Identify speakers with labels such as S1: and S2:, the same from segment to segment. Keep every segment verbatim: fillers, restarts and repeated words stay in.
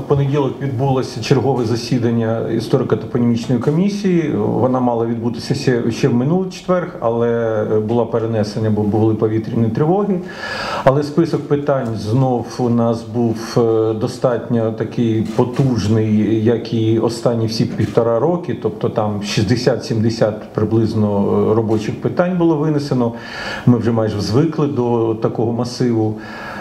S1: В понеділок відбулося чергове засідання історико-топонімічної комісії. Вона мала відбутися ще, ще в минулий четвер, але була перенесена, бо були повітряні тривоги. Але список питань знов у нас був достатньо такий потужний, як і останні всі півтора роки, тобто там шістдесят-сімдесят приблизно робочих питань було винесено. Ми вже майже звикли до такого масиву.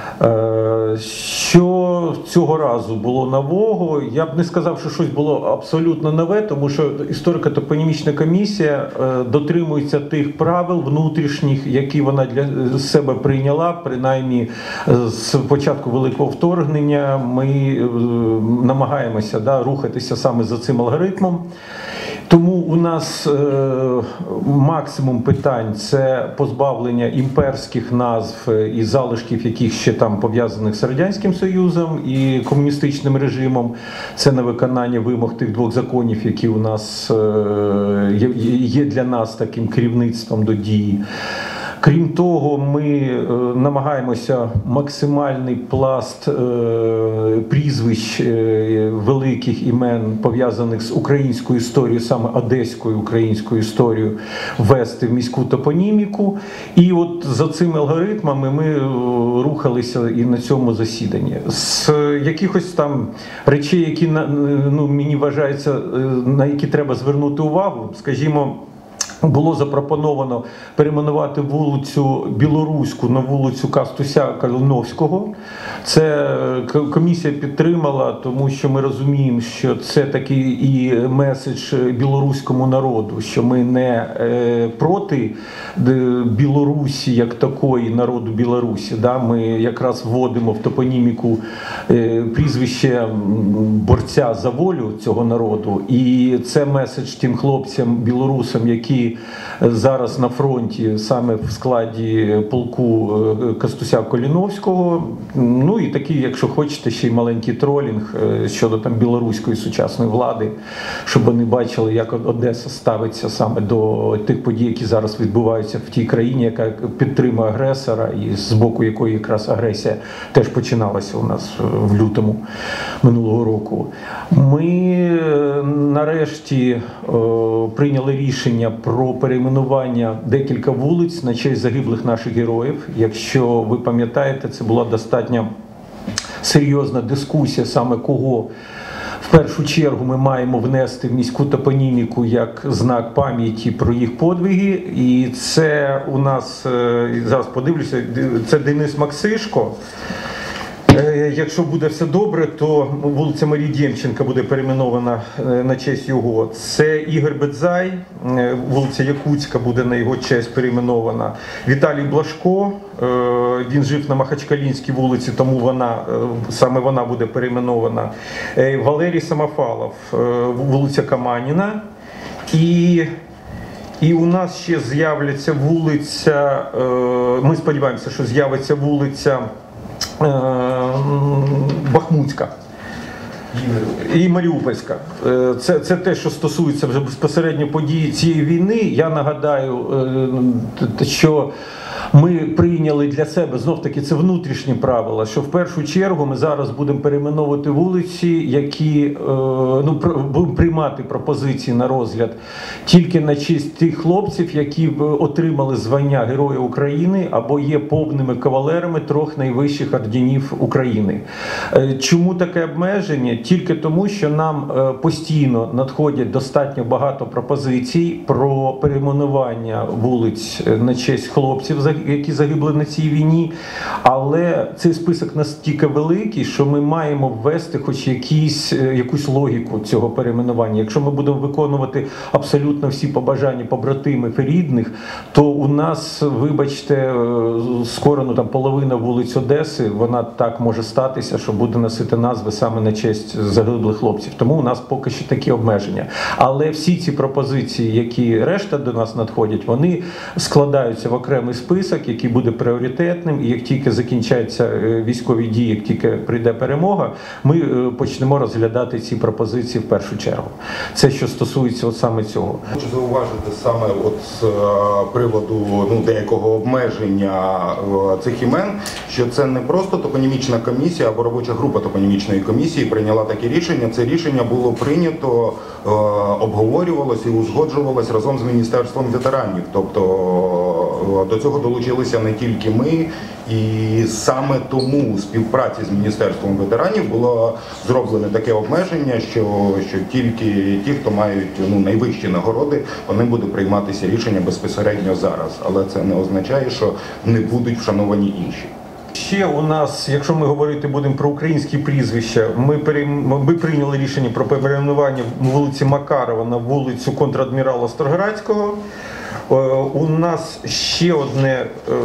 S1: Що цього разу було нового? Я б не сказав, що щось було абсолютно нове, тому що історико-топонімічна комісія дотримується тих правил внутрішніх, які вона для себе прийняла, принаймні з початку великого вторгнення ми намагаємося да, рухатися саме за цим алгоритмом. Тому у нас е, максимум питань – це позбавлення імперських назв і залишків, яких ще там пов'язаних з Радянським Союзом і комуністичним режимом. Це на виконання вимог тих двох законів, які у нас е, є для нас таким керівництвом до дії. Крім того, ми намагаємося максимальний пласт прізвищ великих імен, пов'язаних з українською історією, саме одеською українською історією, ввести в міську топоніміку. І от за цими алгоритмами ми рухалися і на цьому засіданні. З якихось там речей, які ну, мені вважається, на які треба звернути увагу, скажімо, було запропоновано перейменувати вулицю Білоруську на вулицю Кастуся Калиновського. Це комісія підтримала, тому що ми розуміємо, що це такий і меседж білоруському народу, що ми не проти Білорусі як такої, народу Білорусі. Да? Ми якраз вводимо в топоніміку прізвище борця за волю цього народу. І це меседж тим хлопцям, білорусам, які зараз на фронті саме в складі полку Кастуся Калиновського. Ну і такий, якщо хочете, ще й маленький тролінг щодо там білоруської сучасної влади, щоб вони бачили, як Одеса ставиться саме до тих подій, які зараз відбуваються в тій країні, яка підтримує агресора і з боку якої якраз агресія теж починалася у нас в лютому минулого року. Ми нарешті прийняли рішення про перейменування декілька вулиць на честь загиблих наших героїв. Якщо ви пам'ятаєте, це була достатньо серйозна дискусія, саме кого в першу чергу ми маємо внести в міську топоніміку як знак пам'яті про їх подвиги. І це у нас, зараз подивлюся, це Денис Максишко. Якщо буде все добре, то вулиця Марії Демченка буде перейменована на честь його. Це Ігор Бедзай, вулиця Якутська буде на його честь перейменована. Віталій Блажко, він жив на Махачкалінській вулиці, тому вона, саме вона буде перейменована. Валерій Самофалов, вулиця Каманіна. І І у нас ще з'являться вулиця, ми сподіваємося, що з'явиться вулиця Бахмутська і Маріупольська. Це, це те, що стосується вже безпосередньо події цієї війни. Я нагадаю, що ми прийняли для себе, знов-таки, це внутрішні правила, що в першу чергу ми зараз будемо перейменовувати вулиці, які, ну, будемо приймати пропозиції на розгляд тільки на честь тих хлопців, які отримали звання Героя України або є повними кавалерами трьох найвищих орденів України. Чому таке обмеження? Тільки тому, що нам постійно надходять достатньо багато пропозицій про перейменування вулиць на честь хлопців, які загибли на цій війні, але цей список настільки великий, що ми маємо ввести хоч якісь, якусь логіку цього перейменування. Якщо ми будемо виконувати абсолютно всі побажання побратимів і рідних, то у нас, вибачте, скоро ну, там, половина вулиць Одеси, вона так може статися, що буде носити назви саме на честь загиблих хлопців. Тому у нас поки що такі обмеження. Але всі ці пропозиції, які решта до нас надходять, вони складаються в окремий список, список, який буде пріоритетним, і як тільки закінчаться військові дії, як тільки прийде перемога, ми почнемо розглядати ці пропозиції в першу чергу. Це що стосується от саме цього.
S2: Хочу зауважити саме от з приводу ну, деякого обмеження цих імен, що це не просто топонімічна комісія або робоча група топонімічної комісії прийняла таке рішення. Це рішення було прийнято, обговорювалося і узгоджувалось разом з Міністерством ветеранів. Тобто до цього долучилися не тільки ми, і саме тому у співпраці з Міністерством ветеранів було зроблене таке обмеження, що, що тільки ті, хто мають ну, найвищі нагороди, вони будуть прийматися рішення безпосередньо зараз. Але це не означає, що не будуть вшановані інші.
S1: Ще у нас, якщо ми говорити будемо про українські прізвища, ми, пере... ми прийняли рішення про перейменування вулиці Макарова на вулицю контрадмірала Строградського. У нас ще одне е,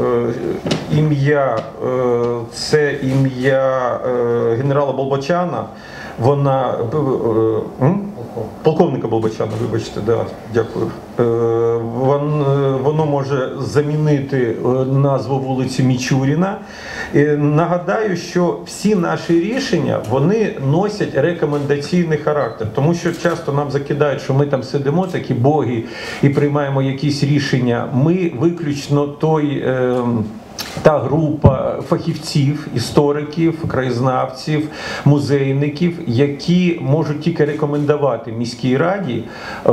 S1: ім'я, е, це ім'я е, генерала Болбочана. Вона е, е, полковника Болбочана, вибачте, да, дякую. Е, вон, воно може замінити назву вулиці Мічуріна. Е, нагадаю, що всі наші рішення, вони носять рекомендаційний характер, тому що часто нам закидають, що ми там сидимо, такі боги, і приймаємо якісь рішення. Ми виключно той... Е, та група фахівців, істориків, краєзнавців, музейників, які можуть тільки рекомендувати міській раді е,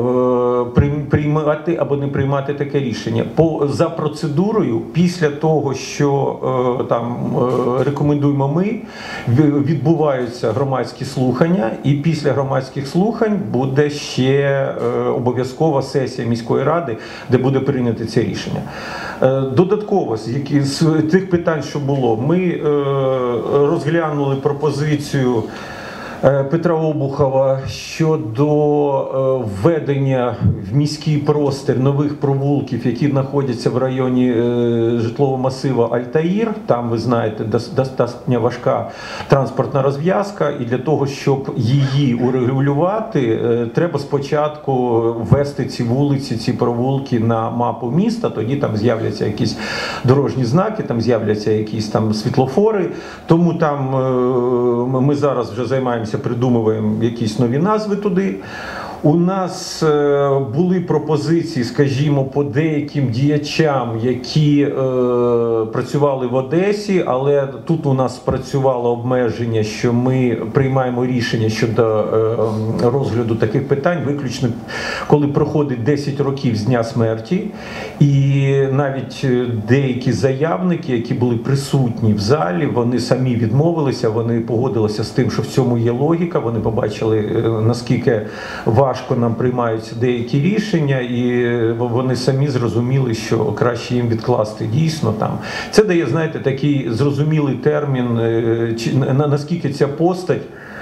S1: приймати або не приймати таке рішення. По, за процедурою, після того, що е, там е, рекомендуємо ми, відбуваються громадські слухання, і після громадських слухань буде ще е, обов'язкова сесія міської ради, де буде прийнято це рішення. Е, додатково, які з тих питань, що було, ми е, розглянули пропозицію е, Петра Обухова щодо е, введення в міський простір нових провулків, які знаходяться в районі е, житлового масиву Альтаїр. Там, ви знаєте, достатньо важка транспортна розв'язка, і для того, щоб її урегулювати, е, треба спочатку ввести ці вулиці, ці провулки на мапу міста, тоді там з'являться якісь дорожні знаки, там з'являться якісь там світлофори, тому там е, ми зараз вже займаємося, придумуємо якісь нові назви туди. У нас е, були пропозиції, скажімо, по деяким діячам, які е, працювали в Одесі, але тут у нас спрацювало обмеження, що ми приймаємо рішення щодо е, розгляду таких питань, виключно коли проходить десять років з дня смерті. І навіть деякі заявники, які були присутні в залі, вони самі відмовилися, вони погодилися з тим, що в цьому є логіка, вони побачили, наскільки важко Важко нам приймаються деякі рішення, і вони самі зрозуміли, що краще їм відкласти дійсно там. Це дає, знаєте, такий зрозумілий термін, наскільки ця постать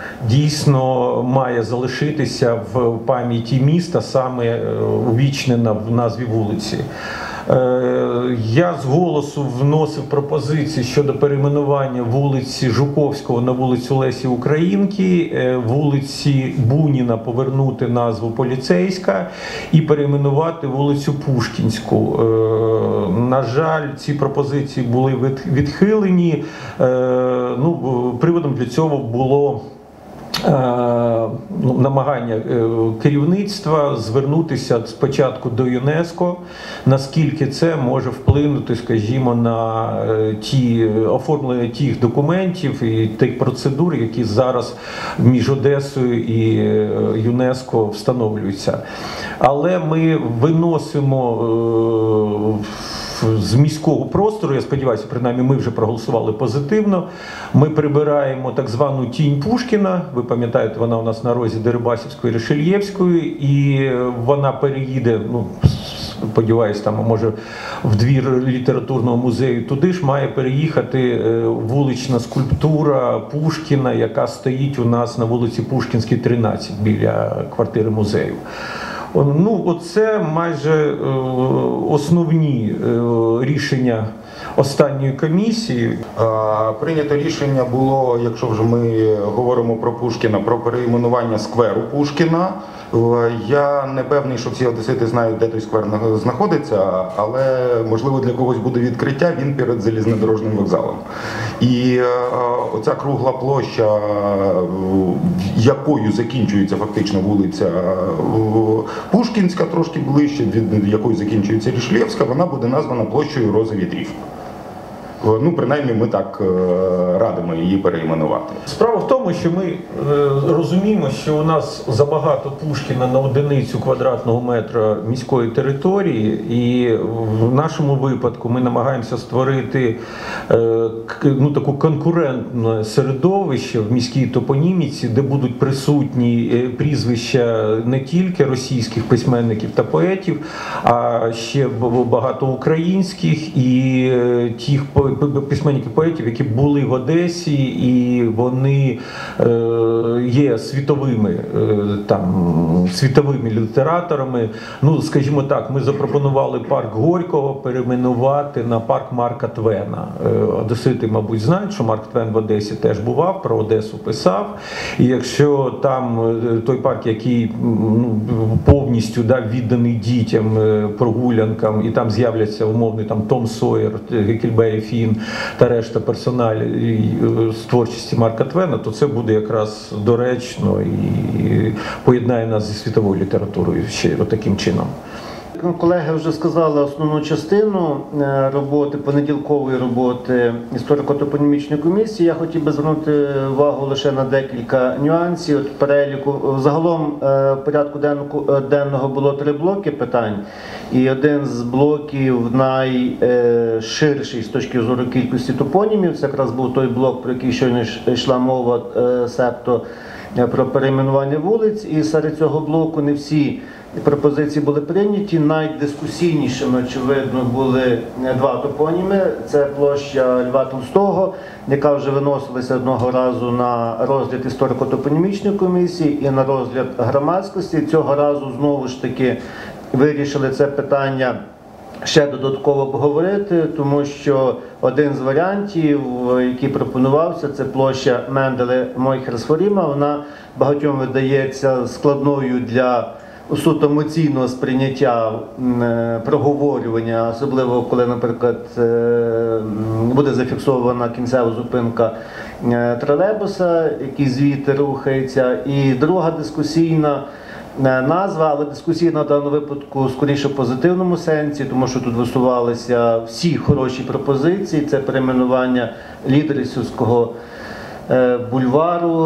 S1: дійсно має залишитися в пам'яті міста, саме увічнена в назві вулиці. Я з голосу вносив пропозиції щодо перейменування вулиці Жуковського на вулицю Лесі Українки, вулиці Буніна повернути назву Поліцейська і перейменувати вулицю Пушкінську. На жаль, ці пропозиції були відхилені. Ну, приводом для цього було Ну, намагання керівництва звернутися спочатку до ЮНЕСКО, наскільки це може вплинути, скажімо, на ті оформлення тих документів і тих процедур, які зараз між Одесою і ЮНЕСКО встановлюються. Але ми виносимо з міського простору, я сподіваюся, принаймні ми вже проголосували позитивно, ми прибираємо так звану тінь Пушкіна, ви пам'ятаєте, вона у нас на розі Дерибасівської, Ришельєвської, і вона переїде, ну, сподіваюсь, там, може, в двір літературного музею, туди ж має переїхати вулична скульптура Пушкіна, яка стоїть у нас на вулиці Пушкінській, тринадцять, біля квартири музею. Ну, оце майже е, основні е, рішення останньої комісії.
S2: Прийнято рішення було, якщо вже ми говоримо про Пушкіна, про перейменування скверу Пушкіна. Я не певний, що всі одесити знають, де той сквер знаходиться, але можливо для когось буде відкриття, він перед залізнодорожним вокзалом. І оця кругла площа, якою закінчується фактично вулиця Пушкінська, трошки ближче, від якої закінчується Рішлєвська, вона буде названа площею Рози Вітрів. Ну, принаймні, ми так радимо її перейменувати.
S1: Справа в тому, що ми розуміємо, що у нас забагато Пушкіна на одиницю квадратного метра міської території, і в нашому випадку ми намагаємося створити ну, таку конкурентне середовище в міській топоніміці, де будуть присутні прізвища не тільки російських письменників та поетів, а ще багато українських і тих письменників, поетів, які були в Одесі, і вони е, є світовими, е, там, світовими літераторами. Ну, скажімо так, ми запропонували парк Горького перейменувати на парк Марка Твена. Е, одесити, мабуть, знають, що Марк Твен в Одесі теж бував, про Одесу писав. І якщо там той парк, який ну, повністю да, відданий дітям, прогулянкам, і там з'являться умовний там Том Сойер, Геккельбері Фін та решта персоналів з творчості Марка Твена, то це буде якраз доречно і поєднає нас зі світовою літературою ще таким чином.
S3: Колеги вже сказали основну частину роботи, понеділкової роботи історико-топонімічної комісії. Я хотів би звернути увагу лише на декілька нюансів. От переліку. Загалом в порядку денного було три блоки питань. І один з блоків найширший з точки зору кількості топонімів. Це якраз був той блок, про який щойно йшла мова, себто про перейменування вулиць. І серед цього блоку не всі пропозиції були прийняті. Найдискусійнішими, очевидно, були два топоніми. Це площа Льва Толстого, яка вже виносилася одного разу на розгляд історико-топонімічної комісії і на розгляд громадськості. Цього разу знову ж таки вирішили це питання ще додатково обговорити, тому що один з варіантів, який пропонувався, це площа Менделе-Мойхер-Сфоріма. Вона багатьом видається складною для суто емоційного сприйняття, проговорювання, особливо коли, наприклад, буде зафіксована кінцева зупинка тролейбуса, який звідти рухається. І друга дискусійна назва, але дискусійна в даному випадку скоріше в позитивному сенсі, тому що тут висувалися всі хороші пропозиції. Це перейменування Лідерівського бульвару,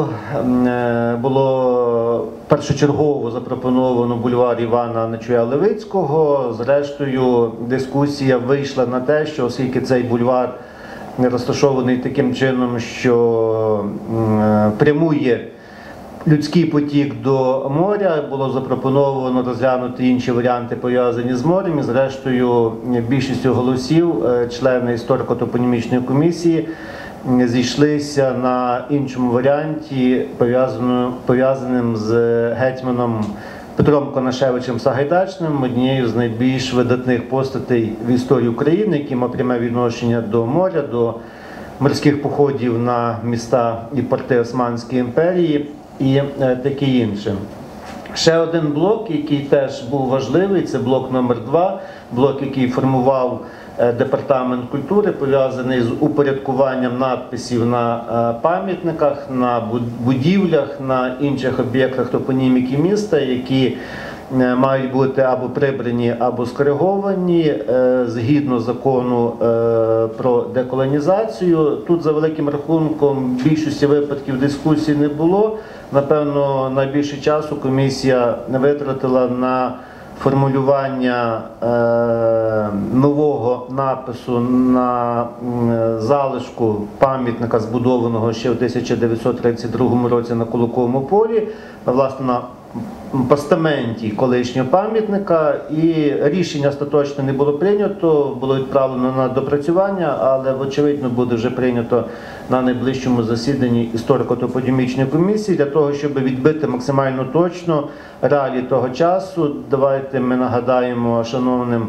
S3: було першочергово запропоновано бульвар Івана Нечуя-Левицького. Зрештою, дискусія вийшла на те, що оскільки цей бульвар розташований таким чином, що прямує людський потік до моря, було запропоновано розглянути інші варіанти, пов'язані з морем. І зрештою, більшістю голосів члени історико-топонімічної комісії зійшлися на іншому варіанті, пов'язаним з гетьманом Петром Конашевичем Сагайдачним, однією з найбільш видатних постатей в історії України, який мав пряме відношення до моря, до морських походів на міста і порти Османської імперії і таке інше. Ще один блок, який теж був важливий, це блок номер два, блок, який формував Департамент культури, пов'язаний з упорядкуванням надписів на пам'ятниках, на будівлях, на інших об'єктах топоніміки міста, які мають бути або прибрані, або скориговані згідно закону про деколонізацію. Тут, за великим рахунком, в більшості випадків дискусій не було. Напевно, найбільше часу комісія витратила на формулювання е, нового напису на е, залишку пам'ятника, збудованого ще в тисяча дев'ятсот тридцять другому році на Куликовому полі, власне, на постаменті колишнього пам'ятника, і рішення остаточно не було прийнято, було відправлено на допрацювання, але, очевидно, буде вже прийнято на найближчому засіданні історико-топонімічної комісії. Для того, щоб відбити максимально точно реалії того часу, давайте ми нагадаємо шановним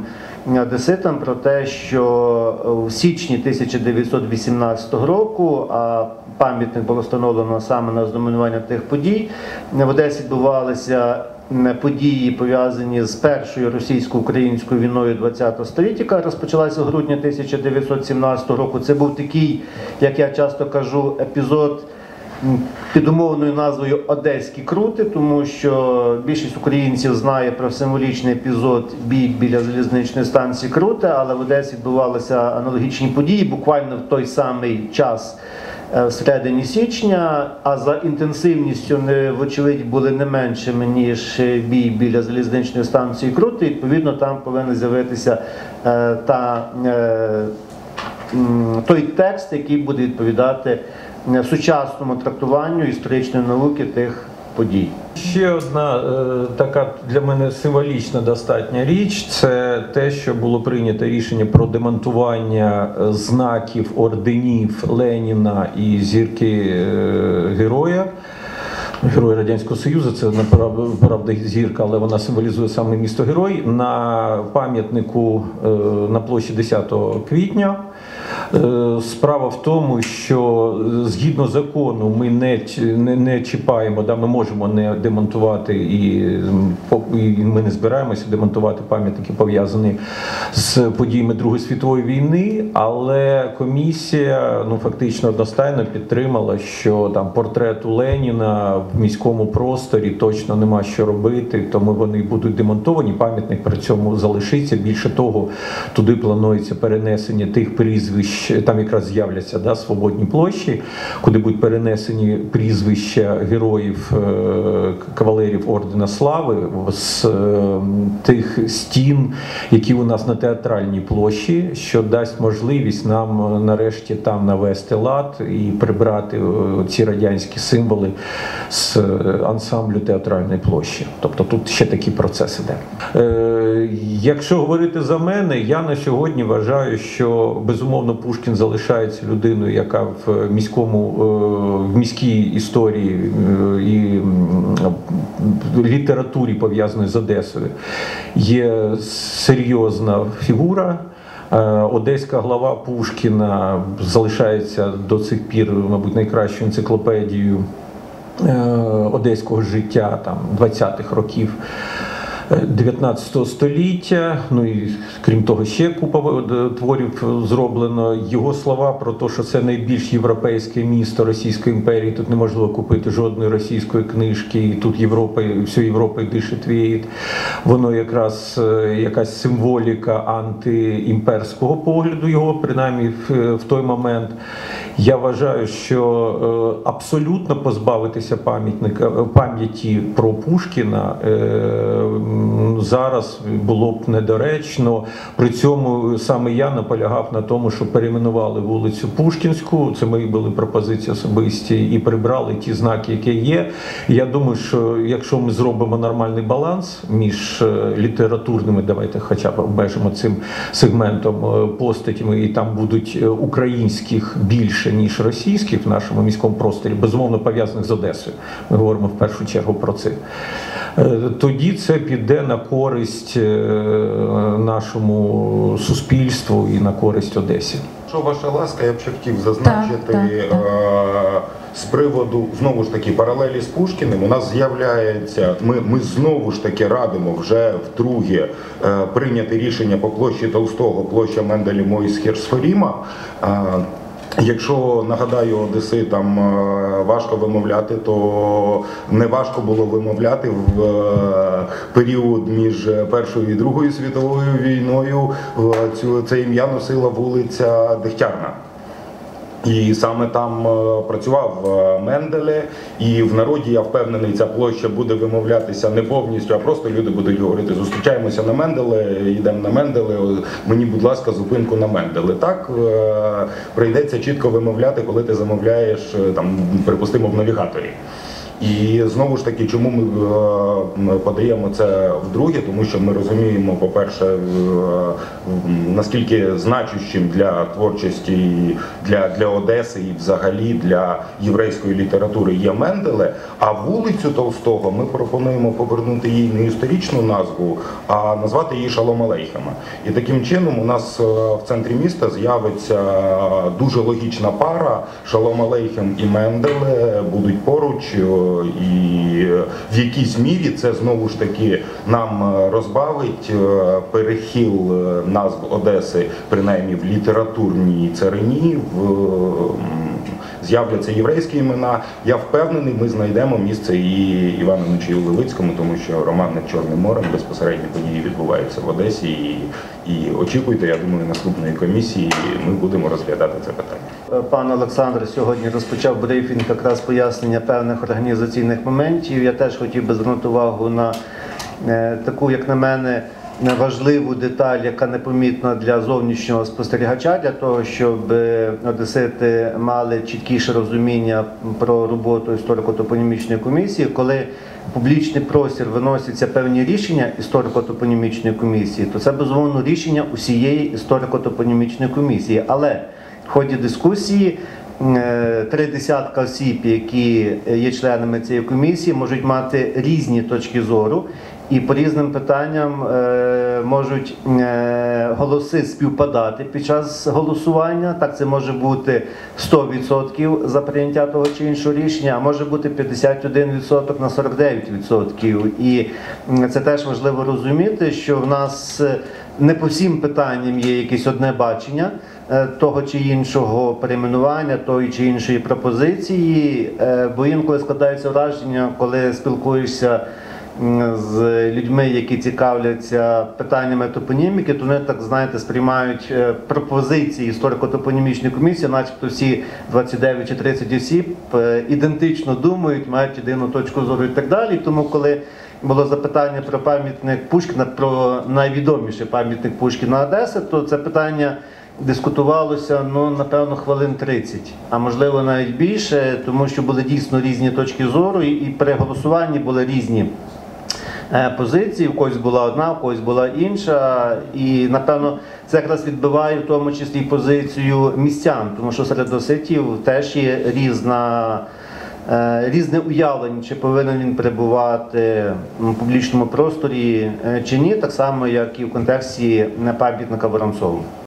S3: одеситам про те, що в січні тисяча дев'ятсот вісімнадцятого року, а пам'ятник було встановлено саме на знаменування тих подій, в Одесі відбувалися події, пов'язані з першою російсько-українською війною ХХ століття, яка розпочалася в грудні тисяча дев'ятсот сімнадцятого року. Це був такий, як я часто кажу, епізод під умовною назвою «Одеські крути», тому що більшість українців знає про символічний епізод бій біля залізничної станції Крути, але в Одесі відбувалися аналогічні події буквально в той самий час, в середині січня, а за інтенсивністю, вочевидь, були не меншими, ніж бій біля залізничної станції Крути. Відповідно, там повинен з'явитися е, та, е, той текст, який буде відповідати сучасному трактуванню історичної науки тих подій.
S1: Ще одна е, така для мене символічна достатня річ – це те, що було прийнято рішення про демонтування знаків, орденів Леніна і зірки е, Героя. Герой Радянського Союзу, це правда зірка, але вона символізує саме місто Герой, на пам'ятнику е, на площі десятого квітня. Справа в тому, що згідно закону ми не, не, не чіпаємо, да, ми можемо не демонтувати і, і ми не збираємося демонтувати пам'ятники, пов'язані з подіями Другої світової війни, але комісія ну, фактично одностайно підтримала, що там портрету Леніна в міському просторі точно нема що робити, тому вони будуть демонтовані, пам'ятник при цьому залишиться. Більше того, туди планується перенесення тих прізвищ, там якраз з'являться да, свободні площі, куди будуть перенесені прізвища героїв, кавалерів Ордена Слави з тих стін, які у нас на Театральній площі, що дасть можливість нам нарешті там навести лад і прибрати ці радянські символи з ансамблю Театральної площі. Тобто тут ще такий процес іде. Е, якщо говорити за мене, я на сьогодні вважаю, що безумовно Пушкін залишається людиною, яка в міському, в міській історії і літературі, пов'язаної з Одесою, є серйозна фігура. Одеська глава Пушкіна залишається до цих пір, мабуть, найкращою енциклопедією одеського життя там, двадцятих років дев'ятнадцятого століття, ну і крім того ще купа творів зроблено. Його слова про те, що це найбільш європейське місто Російської імперії, тут неможливо купити жодної російської книжки, і тут Європа, всю Європою дише твіє. Воно якраз якась символіка антиімперського погляду його, принаймні в, в той момент. Я вважаю, що абсолютно позбавитися пам'ятника, пам'яті про Пушкіна зараз було б недоречно. При цьому саме я наполягав на тому, що перейменували вулицю Пушкінську, це мої були пропозиції особисті, і прибрали ті знаки, які є. Я думаю, що якщо ми зробимо нормальний баланс між літературними, давайте хоча б обмежимо цим сегментом постатями, і там будуть українських більше, ніж російських в нашому міському просторі, безумовно пов'язаних з Одесою. Ми говоримо в першу чергу про це. Тоді це піде на користь нашому суспільству і на користь Одесі.
S2: Що ваша ласка, я б ще хотів зазначити так, так, так. з приводу, знову ж таки, паралелі з Пушкіним. У нас з'являється, ми, ми знову ж таки радимо вже вдруге прийняти рішення по площі Толстого, площа Менделя Мойсхер Сфоріма. Якщо, нагадаю, одеситам важко вимовляти, то не важко було вимовляти в період між Першою і Другою світовою війною. Це ім'я носила вулиця Дегтярна. І саме там працював Менделе, і в народі, я впевнений, ця площа буде вимовлятися не повністю, а просто люди будуть говорити: зустрічаємося на Менделе, йдемо на Менделе, мені, будь ласка, зупинку на Менделе. Так прийдеться чітко вимовляти, коли ти замовляєш, там, припустимо, в навігаторі. І знову ж таки, чому ми е, ми подаємо це вдруге, тому що ми розуміємо, по-перше, е, наскільки значущим для творчості, для, для Одеси і взагалі для єврейської літератури є Менделе, а вулицю Толстого ми пропонуємо повернути їй не історичну назву, а назвати її Шалом Алейхема. І таким чином у нас в центрі міста з'явиться дуже логічна пара. Шалом Алейхем і Менделе будуть поруч, і в якійсь мірі це знову ж таки нам розбавить перехил назв Одеси, принаймні в літературній царині, в з'являться єврейські імена. Я впевнений, ми знайдемо місце і Івану Нечаю Левицькому, тому що роман «Над Чорним морем» безпосередньо події відбуваються в Одесі. І, і очікуйте, я думаю, наступної комісії ми будемо розглядати це питання.
S3: Пан Олександр сьогодні розпочав брифінг якраз пояснення певних організаційних моментів. Я теж хотів би звернути увагу на е, таку, як на мене, важливу деталь, яка непомітна для зовнішнього спостерігача, для того, щоб одесити мали чіткіше розуміння про роботу історико-топонімічної комісії. Коли в публічний простір виносяться певні рішення історико-топонімічної комісії, то це, безумовно, рішення усієї історико-топонімічної комісії. Але в ході дискусії три десятка осіб, які є членами цієї комісії, можуть мати різні точки зору, і по різним питанням е, можуть е, голоси співпадати під час голосування. Так, це може бути сто відсотків за прийняття того чи іншого рішення, а може бути п'ятдесят один відсоток на сорок дев'ять відсотків. І це теж важливо розуміти, що в нас не по всім питанням є якесь одне бачення того чи іншого перейменування, тої чи іншої пропозиції, бо інколи складається враження, коли спілкуєшся з людьми, які цікавляться питаннями топоніміки, то вони, так знаєте, сприймають пропозиції історико-топонімічної комісії, начебто всі двадцять дев'ять чи тридцять осіб ідентично думають, мають єдину точку зору і так далі. Тому коли було запитання про пам'ятник Пушкіна, про найвідоміший пам'ятник Пушкіна Одеси, то це питання дискутувалося, ну, напевно, хвилин тридцять, а можливо навіть більше, тому що були дійсно різні точки зору, і при голосуванні були різні позиції, в когось була одна, в когось була інша, і, напевно, це якраз відбиває в тому числі позицію містян, тому що серед одеситів теж є різна, різне уявлення, чи повинен він перебувати в публічному просторі чи ні, так само, як і в контексті пам'ятника Воронцову.